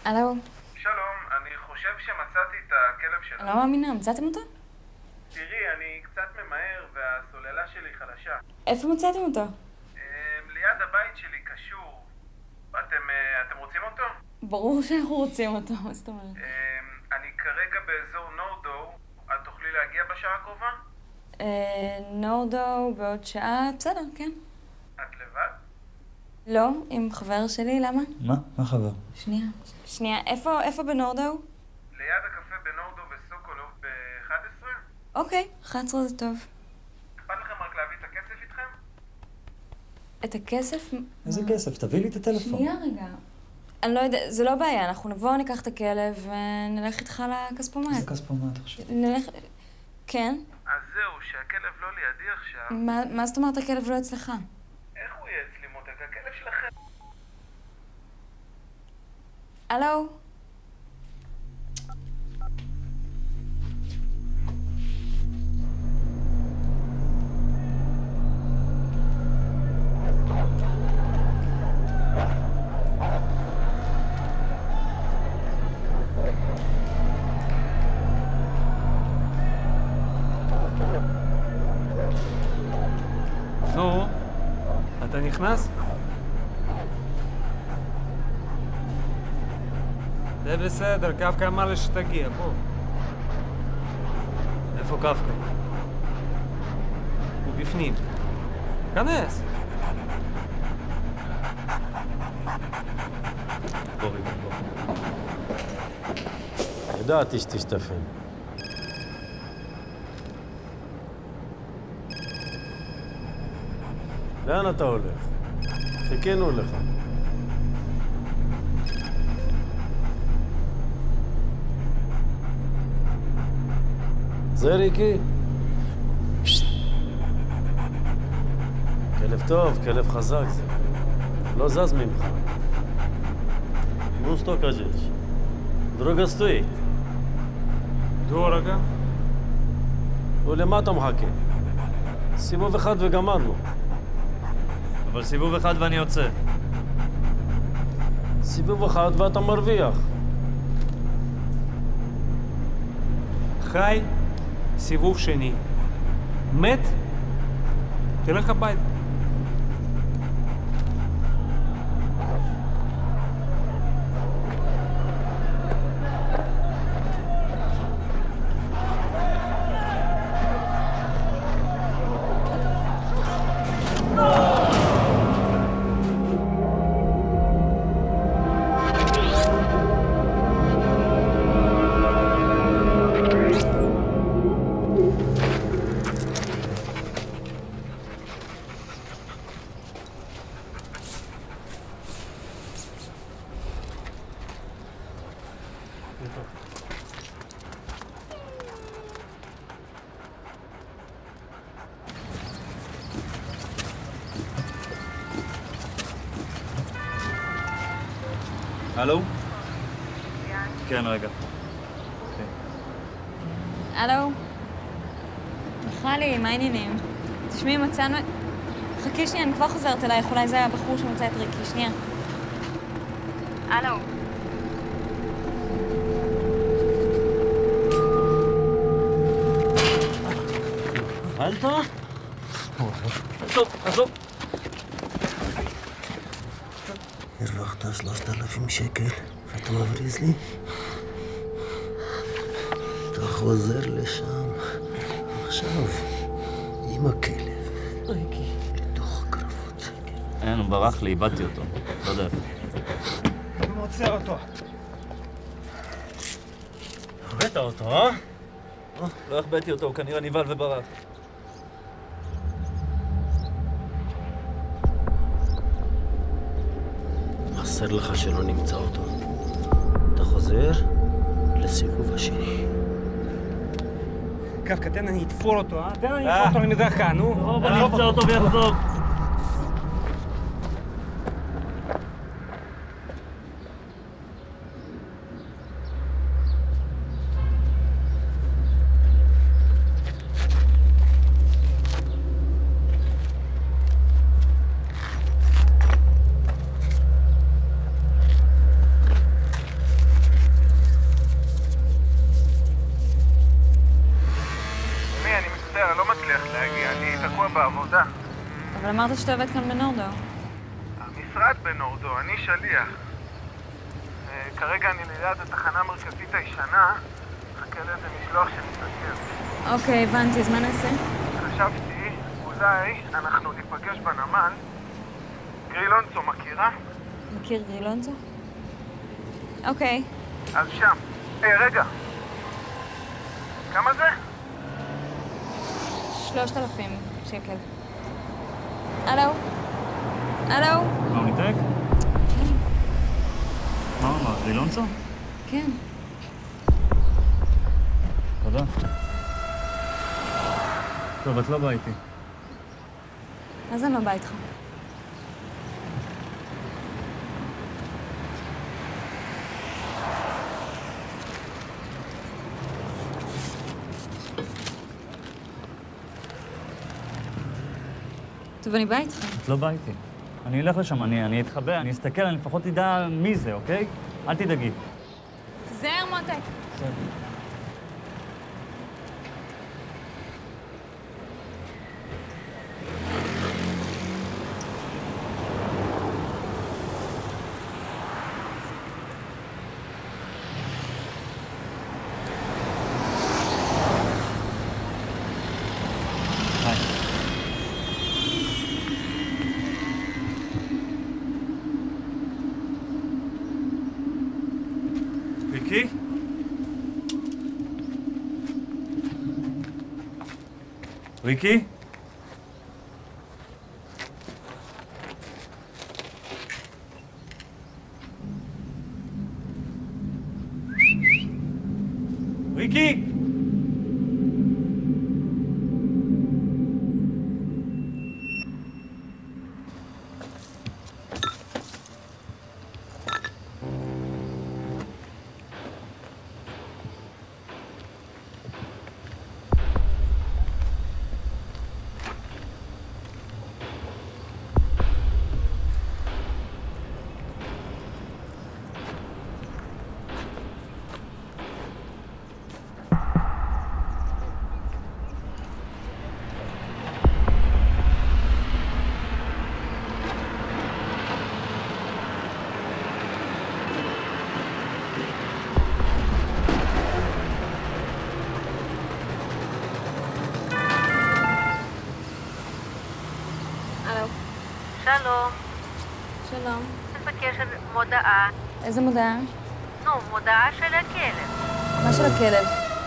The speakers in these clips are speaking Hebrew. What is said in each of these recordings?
הלו? שלום, אני חושב שמצאתי את הכלב שלך. אני לא מאמינה, מצאתם אותו? תראי, אני קצת ממהר והסוללה שלי חלשה. איפה מצאתם אותו? ליד הבית שלי קשור. אתם רוצים אותו? ברור שאנחנו רוצים אותו, מה זאת אומרת? אני כרגע באזור נורדו. את תוכלי להגיע בשעה הקרובה? נורדו בעוד שעה, בסדר, כן. את לבד? לא, עם חבר שלי, למה? מה חבר? שנייה, איפה בנורדו? ליד הקפה בנורדו וסוקולוב ב-11? אוקיי, 11 זה טוב. אכפת לכם רק להביא את הכסף איתכם? את הכסף? איזה כסף? תביא לי את הטלפון. שנייה רגע. אני לא יודע, זה לא בעיה, אנחנו נבוא, ניקח את הכלב ונלך איתך לכספומט. איזה כספומט עכשיו? כן? אז זהו, שהכלב לא לידי עכשיו. מה זאת אומרת הכלב לא אצלך? איך הוא יהיה אצלי מותק? הכלב שלכם. הלו? נו, אתה נכנס? זה בסדר, קפקא אמר לי שתגיע, בוא. איפה קפקא? הוא בפנים. כנס. בוא רגע, בוא. ידעתי שתשתפן. לאן אתה הולך? חיכינו לך. זה ריקי? כלב טוב, כלב חזק זה. לא זז ממך. נו, что кажешь? דרוגה стоит. דורגה? ולמה אתה מחכה? סיבוב אחד וגמרנו. אבל סיבוב אחד ואני יוצא. סיבוב אחד ואתה מרוויח. חי, סיבוב שני. מת, תלך הביתה. הלו? כן, רגע. הלו? מיכלי, מה העניינים? תשמעי, מצאנו... חכי שנייה, אני כבר חוזרת אלייך, אולי זה היה הבחור שמצא את ריקי, שנייה. הלו? אכלת? עזוב. הרווחת 3,000 שקל, אתה מבריז לי? אתה חוזר לשם עכשיו עם הכלב, ריקי, לתוך הקרבות. אין, הוא ברח לי, איבדתי אותו. לא יודע איפה. אני מוצא אותו. הבאת אותו, אה? לא החבאתי אותו, הוא כנראה נבהל וברח. חסר לך שלא נמצא אותו. אתה חוזר לסיבוב השני. קפקא, תן אני אתפור אותו, אה? תן אני אתפור אותו למדרכה, נו. אני אמצא אותו ויחזור. שבוע בעבודה. אבל אמרת שאתה עובד כאן בנורדו. המשרד בנורדו, אני שליח. כרגע אני ליד התחנה המרכזית הישנה, מחכה לאיזה משלוח שמתעכב. אוקיי, הבנתי, אז מה נעשה? חשבתי, אולי אנחנו ניפגש בנמל. גרילונצו מכירה? מכיר גרילונצו? אוקיי. אז שם. רגע. כמה זה? 3,000 שקל. הלו? הלו? מה, הוא ניתק? מה הוא אמר? גרילונצו? כן. תודה. טוב, את לא באה איתי. אז אני לא באה איתך. טוב, אני באה איתך. את לא באה איתי. אני אלך לשם, אני אתחבא, אני אסתכל, אני לפחות אדע מי זה, אוקיי? אל תדאגי. תזהר, מותק. בסדר. ריקי? ריקי? ריקי? שלום. שלום. אני מבקשת מודעה. איזה מודעה? נו, מודעה של הכלב. מה של הכלב?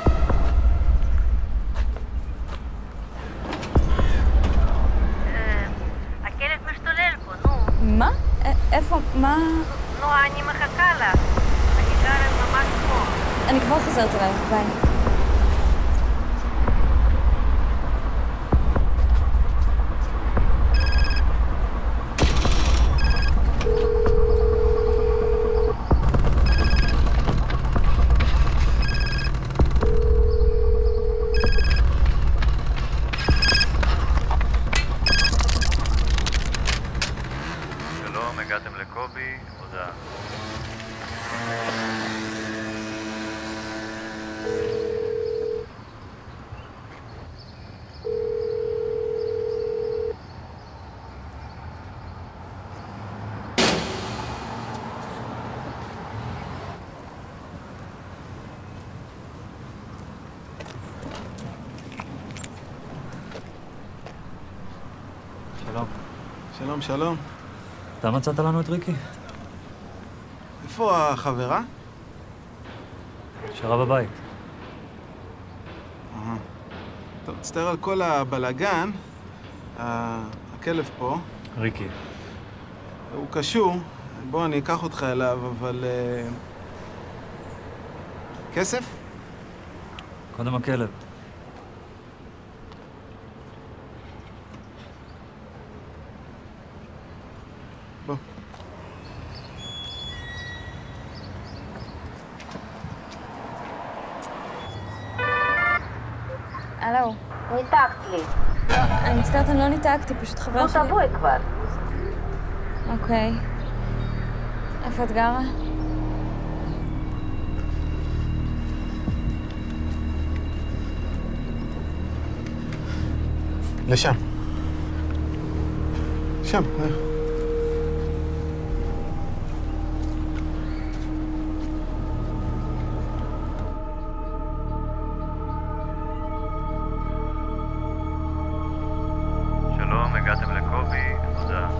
הכלב משתולל פה, נו. מה? איפה? מה? נו, אני מחכה לך. אני גרה ממש פה. אני כבר חוזרת אלייך, ביי. שלום, הגעתם לקובי, הודעה. שלום. שלום, שלום. אתה מצאת לנו את ריקי? איפה החברה? שרה בבית. טוב, מצטער על כל הבלגן. הכלב פה. ריקי. הוא קשור. בוא, אני אקח אותך אליו, אבל... כסף? קודם הכלב. בוא. הלו. ניתקת לי. לא, אני מצטערת, אני לא ניתקתי, פשוט חבר נו, שלי... תבואי כבר. אוקיי. איפה את גרה? לשם. שם. שלום, הגעתם לקובי, תודה.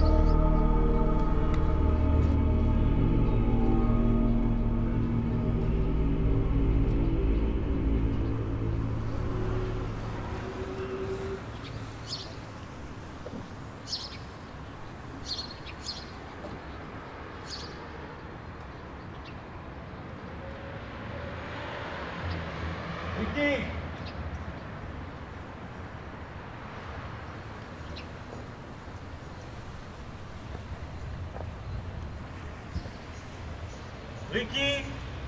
ריקי! ריקי!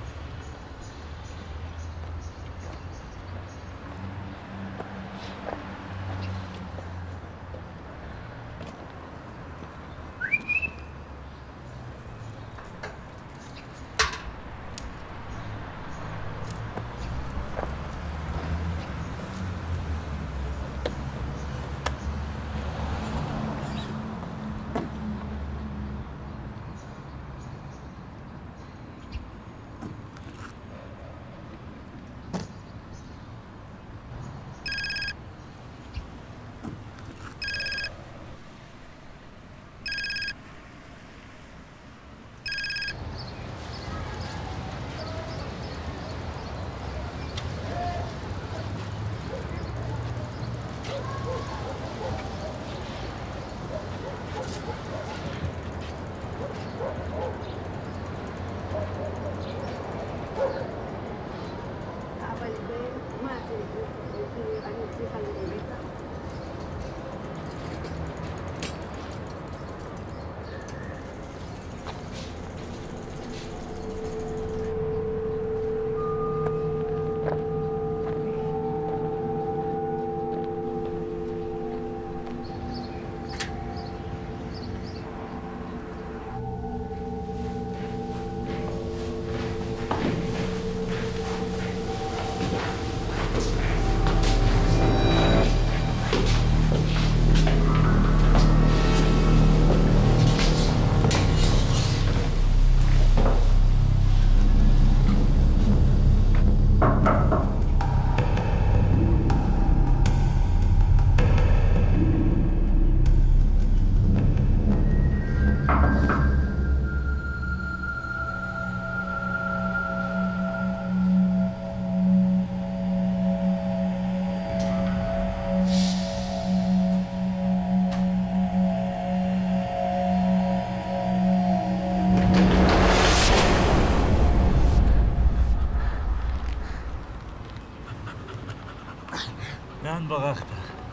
לאן ברחת?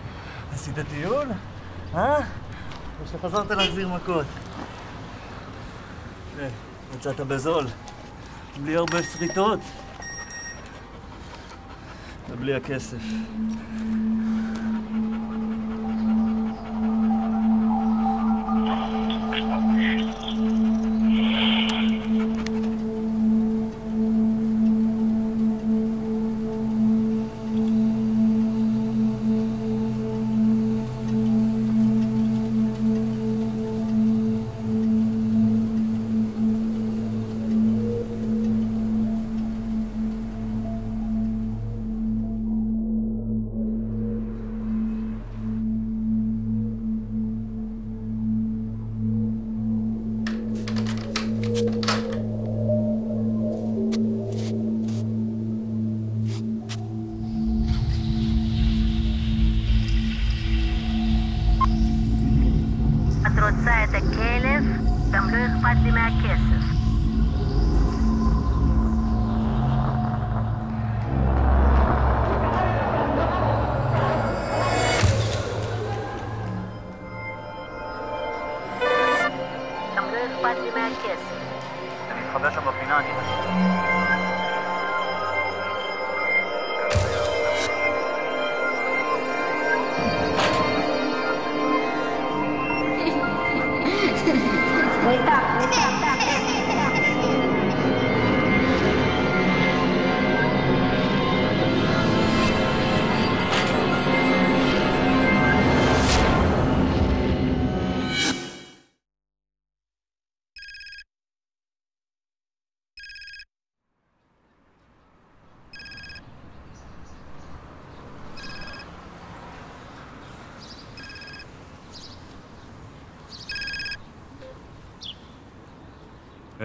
עשית טיול? או שחזרת להחזיר מכות? יצאת בזול, בלי הרבה שריטות ובלי הכסף. את רוצה את הכלב? גם לא אכפת לי מהכסף. גם לא אכפת לי מהכסף. אני מתחבא שם בפינה, אני Wait up.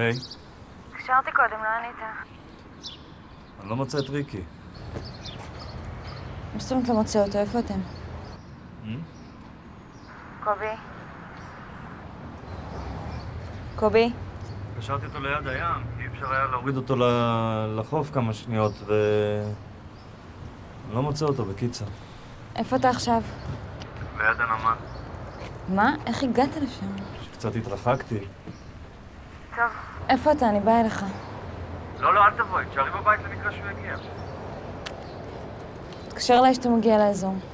היי, התקשרתי קודם, לא ענית. אני לא מוצא את ריקי. מה זאת אומרת לא מוצא אותו? איפה אתם? קובי? קובי? קשרתי אותו ליד הים, כי אפשר היה להוריד אותו לחוף כמה שניות, ו... אני לא מוצא אותו, בקיצר. איפה אתה עכשיו? ליד הנמל. מה? איך הגעת לשם? שקצת התרחקתי. טוב. איפה אתה? אני באה אליך. לא, אל תבואי, תשארי בבית למקרה שהוא יגיע. תקשר אליי שאתה מגיע לאזור.